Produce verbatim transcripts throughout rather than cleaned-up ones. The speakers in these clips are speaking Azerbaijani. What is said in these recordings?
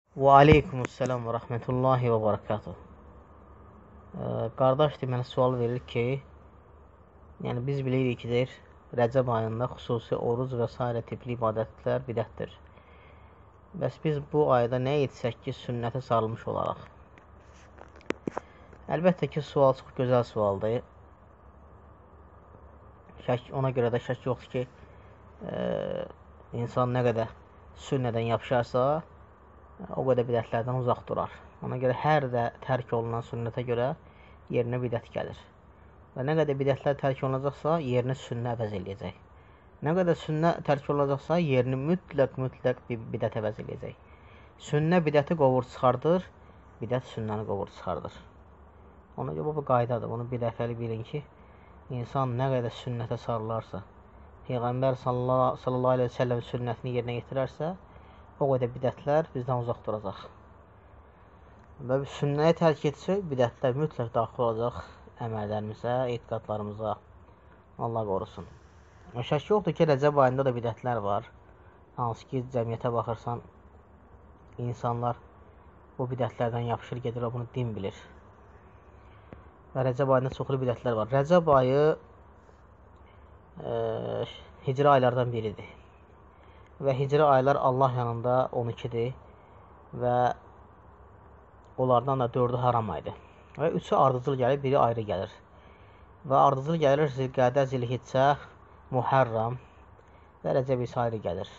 Və aleykumussalam və rəhmətullahi və barakatuh. Qardaş deməli sual verir ki, yəni biz bilirik ki, deyir, Rəcəb ayında xüsusi oruc və s. tipli ibadətlər bidətdir. Bəs biz bu ayda nə etsək ki, sünnətə sarılmış olaraq? Əlbəttə ki, sual çox gözəl sualdır. Şək, ona görə də şək yoxdur ki, e, insan nə qədər sünnədən yapışarsa, o qədər bidətlərdən uzaq durar. Ona görə hər də tərk olunan sünnətə görə yerinə bidət gəlir. Və nə qədər bidətlər tərk olunacaqsa, yerini sünnə əvəz eləyəcək. Nə qədər sünnə tərk olunacaqsa, yerini mütləq mütləq bir bidət əvəz eləyəcək. Sünnə bidəti qovur çıxardır, bidət sünnəni qovur çıxardır. Ona görə bu qaydadır. Bunu bir dəfəli bilin ki, insan nə qədər sünnətə sarılarsa, Peyğəmbər sallallahu aleyhi və səlləm sünnətini yerinə yetirərsə, o qədər bidətlər bizdən uzaq duracaq. Və sünnəyə tərk etsək, bidətlər mütləq daxil olacaq əməllərimizə, etiqadlarımıza. Allah qorusun. Şək yoxdur ki, Rəcəb ayında da bidətlər var. Hansı ki, cəmiyyətə baxırsan, insanlar bu bidətlərdən yapışır, gedir, bunu din bilir. Və Rəcəb ayında çoxlu bidətlər var. Rəcəb ayı e, hicri aylardan biridir. Və hicri aylar Allah yanında on ikidir və onlardan da dördü haram aydır. Və üçü ardıcıl gəlir, biri ayrı gəlir. Və ardıcıl gəlir Zilqədə, Zilhiccə, Muharram və Rəcəb isə ayrı gəlir.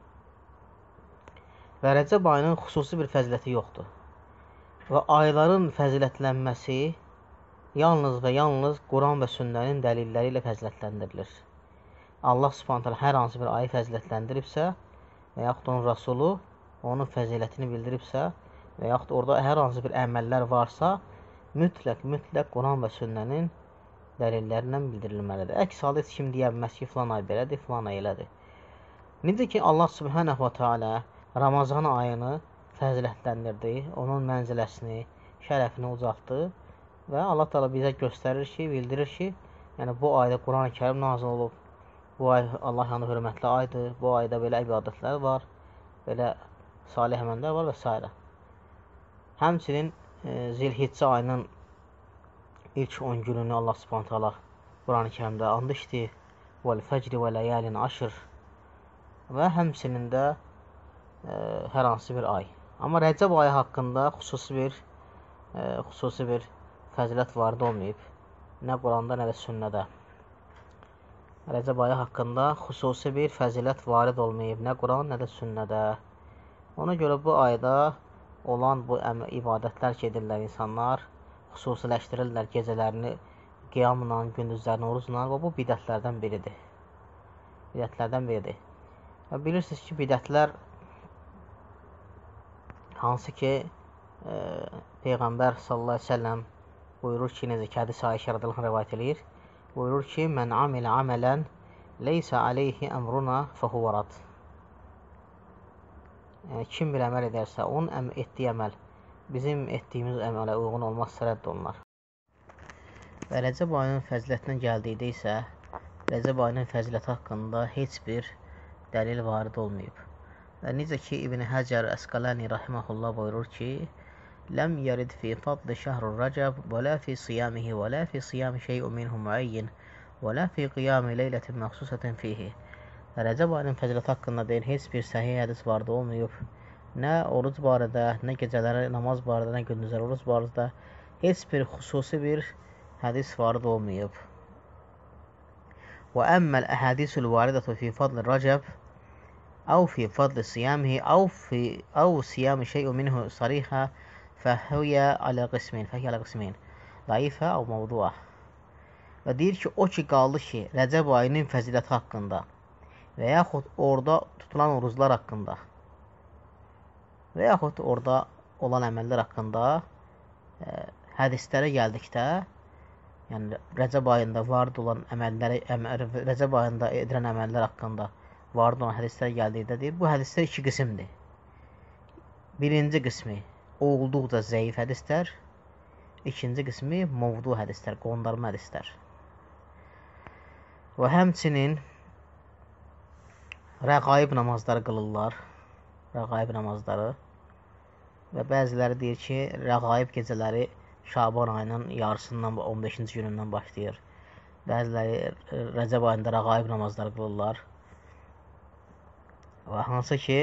Və Rəcəb ayının xüsusi bir fəziləti yoxdur. Və ayların fəzilətlənməsi yalnız və yalnız Quran və sünnənin dəlilləri ilə fəzilətlendirilir. Allah subhanət hələ hər hansı bir ayı fəzilətləndiribsə və yaxud onun Rasulü onun fəzilətini bildiribsə və yaxud orada hər hansı bir əməllər varsa, mütləq, mütləq Quran və sünnənin dəlillərindən bildirilməlidir. Əks halda heç kim deyəməz ki, filan ay belədir, filan ay elədir. Necə ki, Allah subhanət və teala Ramazan ayını fəzilətləndirdi, onun mənziləsini, şərəfini ucaltdı və Allah təala bizə göstərir ki, bildirir ki, yəni bu ayda Quran-ı Kərim nazil olub, bu ay Allah yanında hörmətli aydır, bu ayda belə ibadətlər var, belə salih əməllər var və s. Həmçinin e, Zilhiccə ayının ilk on gününü Allah subhanət hala Quran-ı Kərimdə and içdi. Vəl-fəcri və ləyəlin aşır. Və həmçinin də e, hər hansı bir ay. Amma Rəcəb ayı haqqında xüsusi bir e, xüsusi bir fəzilət varid olmayıb. Nə Quranda, nə də sünnədə. Rəcəb ayı haqqında xüsusi bir fəzilət varid olmayıb. Nə Quran, nə də sünnədə. Ona görə bu ayda olan bu ibadətlər ki, edirlər insanlar, xüsusiləşdirirlər gecələrini qiyamla, gündüzlərini orucla və bu bidətlərdən biridir. Bidətlərdən biridir. Və bilirsiniz ki, bidətlər hansı ki, e, Peyğəmbər sallallahu aleyhi ve sellem buyurur ki, necə ki, hədis Ayşə radiyallahu rəvayət edir, buyurur ki, mən amilə amələn leysə aleyhi əmruna fəhuva rad. Yəni, kim bir əməl edərsə, onun əm etdiyi əməl bizim etdiyimiz əmələ uyğun olmazsa rədd olunar. Və Rəcəb ayının fəzilətinə gəldikdə isə, Rəcəb ayının fəziləti haqqında heç bir dəlil varid olmayıb. Və necə ki, İbn Həcər Əsqalani rahiməhullah buyurur ki, ləm yərid fi fadli şəhrur Rəcəb və lə fi siyamihi və lə fi siyami şey'un minhu müəyyin və lə fi qiyami leylətin məxsusətin fihi. Rəcəb ayının fəziləti haqqında deyil, heç bir səhih hədis vardı olmayıb. Nə oruc barədə, nə gecələri namaz barədə, nə gündüzləri oruc barədə heç bir xüsusi bir hədis varid olmayıb. Və əmməl əhədisul varidatu fi fadli Rəcəb əv fi fadli siyamihi əv fi əv siyami şey'un minhu sarihə fəhiyyə alə qismin, fəhiyyə alə qismin, daifə əv mavdu'a. Və deyir ki, o ki qaldı ki, Rəcəb ayının fəziləti haqqında və yaxud orada tutulan oruclar haqqında və yaxud orada olan əməllər haqqında e, hədislərə gəldikdə, yəni Rəcəb ayında varid olan əməlləri, əməl, Rəcəb ayında edilən əməllər haqqında varid olan hədislər gəldikdə deyir, bu hədislər iki qismdir. Birinci qismi olduqca zəif hədislər, ikinci qismi mavdu hədislər, qondarma hədislər. Və həmçinin rəqaib namazları qılırlar. Rəqaib namazları. və bəziləri deyir ki, rəğaib gecələri Şaban ayının yarısından, on beşinci günündən başlayır. Bəziləri Rəcəb ayında rəğaib namazları qılırlar. Və hansı ki,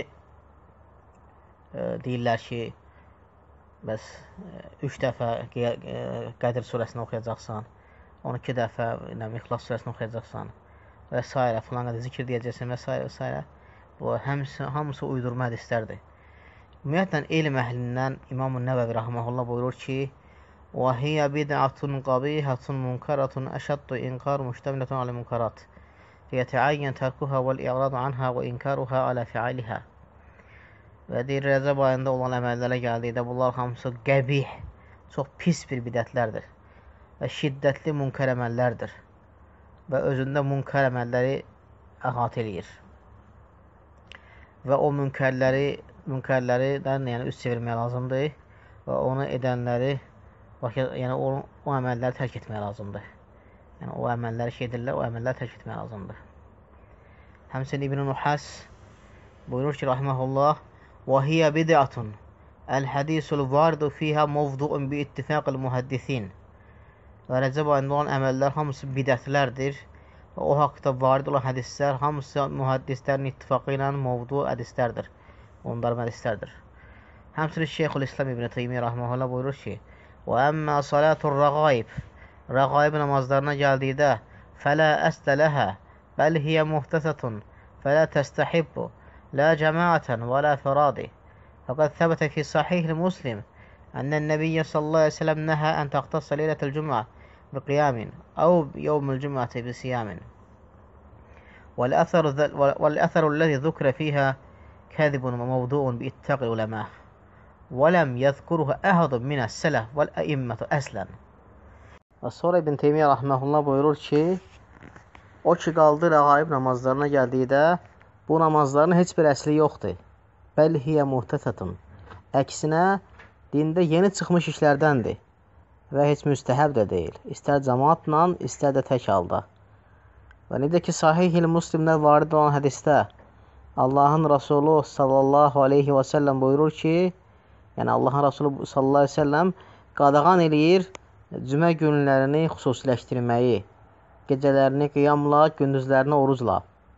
e, deyirlər ki, bəs üç dəfə Qədr surəsini oxuyacaqsan, on iki dəfə İxlas surəsini oxuyacaqsan və s. filan qədər zikr deyəcəksən və s. və s. Bu, hamısı, hamısı uydurma hədislərdir. Ümumiyyətlə, elm əhlindən İmam-ı Nəvəvi rahmehullah buyurur ki, وَهِيَ بِدْعَةٌ قَبِيحَةٌ مُنْكَرَةٌ أَشَدُّ إِنْكَارٌ مُشْتَمِلَةٌ عَلَى الْمُنْكَرَاتِ فَيَتَعَيَّنُ تَرْكُهَا وَالْإِعْرَاضُ عَنْهَا وَإِنْكَارُهَا عَلَى فِعَالِهَا. Və deyir, Rəcəb ayında olan əməllərə gəldikdə bunlar hamısı qəbih, çox pis bir bidətlərdir və şiddətli münkər əməllərdir və özündə münkər əməlləri əhatə eləyir. Və o münkərləri, münkərləridən yəni, üst çevirmək lazımdır və onu edənləri, yəni o, o əməlləri tərk etmək lazımdır. Yəni o əməlləri ki edirlər, o əməlləri tərk etmək lazımdır. Həmçinin İbn Nuhas buyurur ki, rahmehullah, وَهِيَ بِدْعَةٌ الْحَدِيثُ الْوَارِدُ فِيهَا مَوْضُعٌ بِإِتِّفَاقِ الْمُحَدِّثِينَ. Və Rəcəb ayında olan əməllər hamısı bidətlərdir və o haqda varid olan hədislər hamısı mühəddislərin ittifaqı ilə mövdu hədislərdir. Onlar hədislərdir. Həmçinin Şeyxülislam İbn Teymiyyə rahmehullah buyurur ki, وَأَمَّا صَلَاتُ الرَّغَائِبِ Rəğaib namazlarına gəldikdə فَلَا أَسْلَ لَهَا بَلْ هِيَ مُحْدَثَةٌ فَلَا تَسْتَحِبُّ لَا جَمَاعَةً وَلَا فَرَادِ. فَقَدْ ثَبَتَ فِي صَحِيحِ الْمُسْلِمِ أَنَّ النَّبِيَّ صلى الله عليه وسلم نهى أن تختص ليلة الجمعة بقيام أو يوم الجمعة بصيام. والأثر, والأثر الذي ذكر فيها كاذب وموضوع باتفاق العلماء وَلَمْ يَذْكُرُهَ أَحَدٌ مِنَ السَّلَفِ وَالْأَئِمَّةِ أَصْلًا. Və sonra İbn Teymiyyə rahmehullah buyurur ki, o ki qaldı rəğaib namazlarına gəldikdə bu namazların heç bir əsli yoxdur. Bəl hiyə muhtəsətun. Əksinə, dində yeni çıxmış işlərdəndir və heç müstəhəb də deyil. İstər cəmaatla, istər də tək halda. Və necə ki, Sahih-i Müslimdə varid olan hədisdə Allahın Rasulü sallallahu aleyhi və səlləm buyurur ki, yəni Allahın Rasulü sallallahu aleyhi və səlləm qadağan eləyir cümə günlərini xüsusiləşdirməyi, gecələrini qiyamla, gündüzlərini orucla.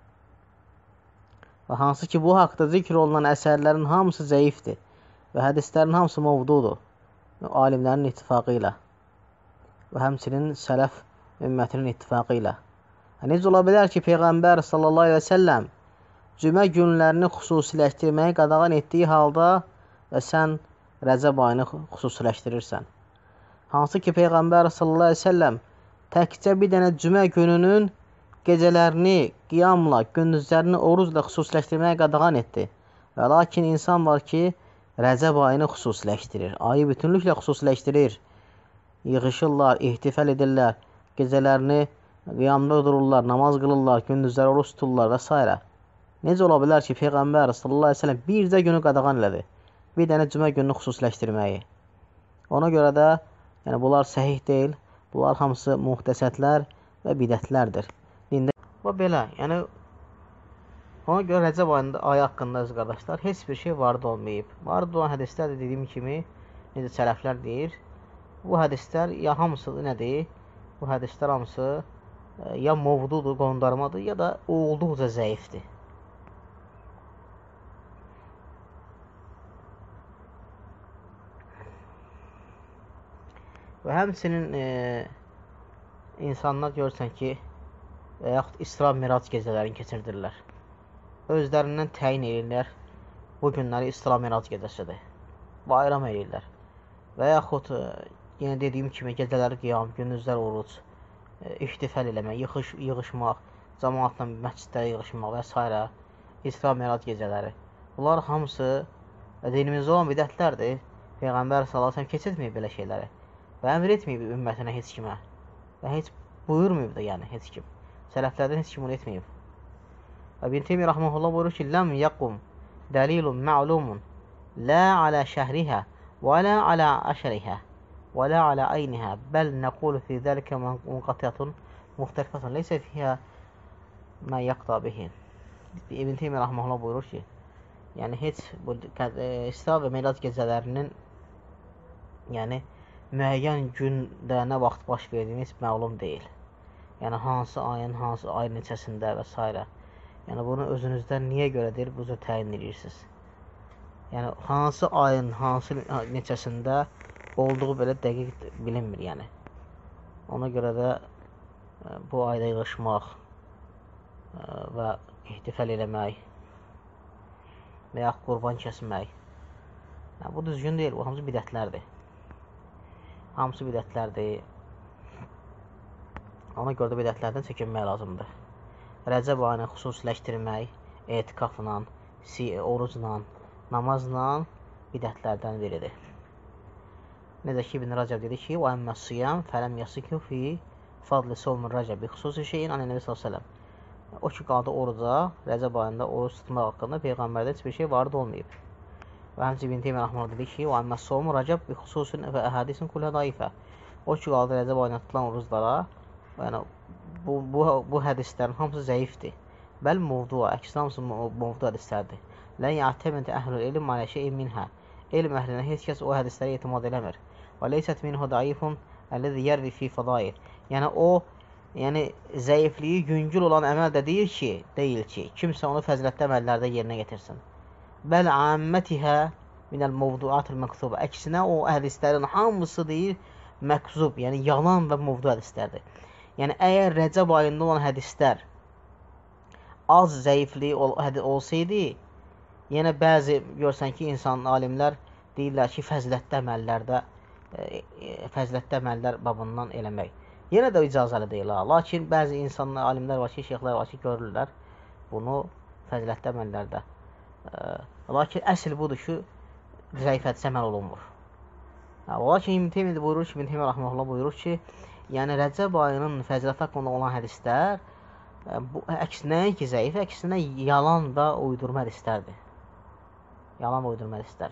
Və hansı ki, bu haqda zikr olunan əsərlərin hamısı zəifdir və hədislərin hamısı mövdudur, alimlərin ittifaqı ilə və həmçinin sələf ümmətinin ittifaqı ilə. Necə ola bilər ki, Peyğəmbər sallallahu aleyhi və səlləm cümə günlərini xüsusiləşdirməyi qadağan etdiyi halda və sən Rəcəb ayını xüsusiləşdirirsən. Hansı ki, Peyğəmbər sallallahu aleyhi və səlləm təkcə bir dənə cümə gününün gecələrini qiyamla, gündüzlərini orucla xüsusiləşdirməyə qadağan etdi. Və lakin insan var ki, Rəcəb ayını xüsusiləşdirir, ayı bütünlüklə xüsusiləşdirir. Yığışırlar, ihtifal edirlər, gecələrini qiyamda dururlar, namaz qılırlar, gündüzləri oruç tuturlar və s. Necə ola bilər ki, Peyğəmbər sallallahu aleyhi və səlləm bircə günü qadağan elədi, bir dənə cümə gününü xüsusiləşdirməyi. Ona görə də yəni, bunlar səhih deyil, bunlar hamısı muhtəsətlər və bidətlərdir. Dində və belə, yəni ona görə Rəcəb ayında ayı haqqında öz qardaşlar heç bir şey varid olmayıb. Varid olan hədislər də dediyim kimi, necə sələflər deyir, bu hədislər ya hamısı nədir? Bu hədislər hamısı ya mövdudur, qondarmadır, ya da olduqca zəifdir. Və həmçinin e, insanlar görürsən ki, və yaxud İsra Mirac gecələrini keçirdirlər. Özlərindən təyin edirlər, bu günləri İsra Mirac gecəsidir. Bayram edirlər. Və yaxud, e, yenə dediyim kimi, gecələri qiyam, gündüzlər oruc, e, ihtifal eləmək, yığış, yığışmaq, cəmaatla məscidlərə yığışmaq və s. İsra Mirac gecələri. Bunlar hamısı dinimizdə olan bidətlərdir. Peyğəmbər sallallahu əleyhi və səlləm keçirtməyib belə şeyləri. Və əmr etməyib ümmətinə heç kimə. Və heç buyurmayıb da yəni heç kim. Sələflərdən heç kim bunu etməyib. Və İbn Teymiyyə rahmehullah buyurur ki, ləm yəqum dəlilun mə'lumun la alə şəhrihə və la alə əşərihə və la alə əynihə bəl nəqulu fi zəlikə munqatiyatun muxtəlifətun leysə fiyhə mə yəqda bihi. İbn Teymiyyə rahmehullah buyurur ki, Yəni heç bu İsra və Mirac gecələrinin yəni müəyyən gündə nə vaxt baş verdiyini heç məlum deyil. Yəni hansı ayın, hansı ay neçəsində və s. Yəni bunu özünüzdən niyə görədir, bu cür təyin edirsiniz. Yəni hansı ayın, hansı neçəsində olduğu belə dəqiq bilinmir yəni. Ona görə də bu ayda yığışmaq və ihtifal eləmək və yaxud qurban kəsmək. Yəni, bu düzgün deyil, bu hamısı bidətlərdir. Hamısı bidətlərdir. Ona görə də bidətlərdən çəkinmək lazımdır. Rəcəb ayını xüsusiləşdirmək, etikafla, orucla, namazla bidətlərdən biridir. Necə ki, İbn Rəcəb dedi ki, o əmmə siyam fələm yasıkü fi fadlı savmur rəcəbi xüsusi şeyin anə-nəbi s.ə.v. O ki, qaldı oruca, Rəcəb ayında oruc tutmaq haqqında Peyğəmbərdə heç bir şey varid olmayıb. Və həmçə İbn Teymiyyə rəhməhullah dedi ki, o əmmə savmur rəcəb bi xüsusin və əhədisin kullə daifə. O ki, qaldı Rəcəb ayında tutulan oruclara, yəni bu, bu, bu hədislərin hamısı zəifdir. Bəl muvdua, əksinə hamısı muvdu hədislərdir. Lən yətəmədə əhlül elm alə şeyin minhə. Elm əhlinə heç kəs o hədisləri etimad eləmir. Və leysət minhu daifun əlləzi yərri fi fadail. Yəni o, yəni zəifliyi yüngül olan əməl də deyir ki, deyil ki, kimsə onu fəzilətli əməllərdə yerinə getirsin. Bəl əmmətihə minəl muvduatul məktubə. Əksinə o hədislərin hamısı deyir məktub, yəni yalan və muvdu hədislərdir. Yəni əgər Rəcəb ayında olan hədislər az zəifliyi ol olsaydı, yenə bəzi görsən ki, insan alimlər deyirlər ki, fəzilətli əməllərdə e, fəzilətli əməllər babından eləmək. Yenə də icazəli deyil ha. Lakin bəzi insan alimlər var ki, şeyxlər var ki, görürlər bunu fəzilətli əməllərdə. E, lakin əsl budur ki, zəif hədisə əməl olunmur. Ha, lakin İbn Teymiyyə buyurur ki, İbn Teymiyyə rəhməhullah buyurur ki, yəni Rəcəb ayının fəzilət haqqında olan hədislər bu əksinə ki, zəif, əksinə yalan və uydurma hədislərdir. Yalan və uydurma hədislər.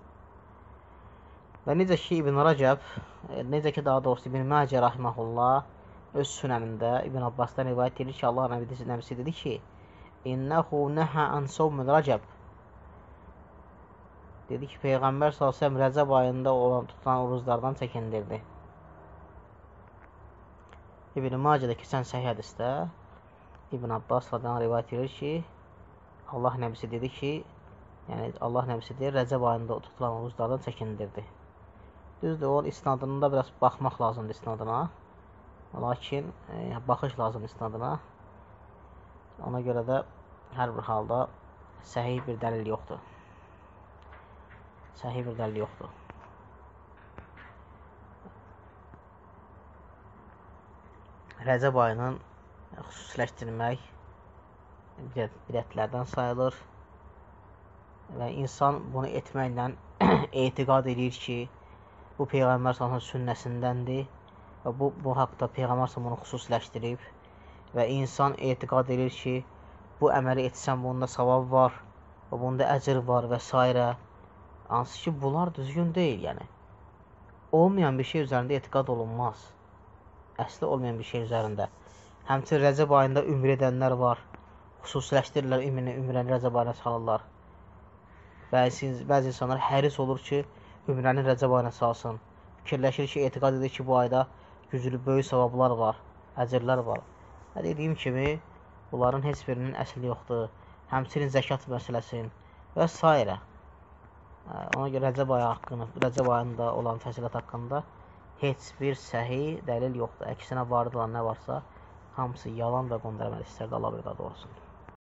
Və necə ki, İbn Rəcəb, necə ki, daha doğrusu İbn Məcə rəhməhullah öz sünənində İbn Abbasdan rivayət edir ki, Allah nəbisi dedi ki, İnnəhu nəhə ən savmül Rəcəb. Dedi ki, Peyğəmbər sallallahu əleyhi və səlləm Rəcəb ayında olan tutulan oruclardan çəkindirdi. İbn Macədə keçən səhih hədisdə İbn Abbas radiyallahu anh rivayət edir ki, Allah nəbisi dedi ki, yəni Allah nəbisi deyir, Rəcəb ayında tutulan oruclardan çəkindirdi. Düzdür, o isnadında biraz baxmaq lazımdır isnadına. Lakin e, baxış lazımdır isnadına. Ona görə də hər bir halda səhih bir dəlil yoxdur. Səhih bir dəlil yoxdur. Rəcəb ayının xüsusiləşdirmək bidətlərdən sayılır və insan bunu etməklə etiqad edir ki, bu Peyğəmbər sallallahu əleyhi və səlləm sünnəsindəndir və bu, bu haqda Peyğəmbər sallallahu əleyhi və səlləm bunu xüsusiləşdirib və insan etiqad edir ki, bu əməli etsən bunda savab var və bunda əcr var və s. Hansı ki, bunlar düzgün deyil, yəni. Olmayan bir şey üzərində etiqad olunmaz. Əsli olmayan bir şey üzərində. Həmçinin Rəcəb ayında ümr edənlər var. Xüsusiləşdirirlər ümrəni, ümrəni Rəcəb ayına salırlar. Bəzi, bəzi insanlar həris olur ki, ümrəni Rəcəb ayına salsın. Fikirləşir ki, etiqad edir ki, bu ayda güclü, böyük savablar var, əcrlər var. Və dediyim kimi, bunların heç birinin əsli yoxdur. Həmçinin zəkat məsələsin və s. Ona görə Rəcəb ayı haqqında, Rəcəb ayında olan fəsilət haqqında heç bir səhih dəlil yoxdur. Əksinə varid olan nə varsa, hamısı yalan və qondarma hədislərdə Allah bir qad olsun.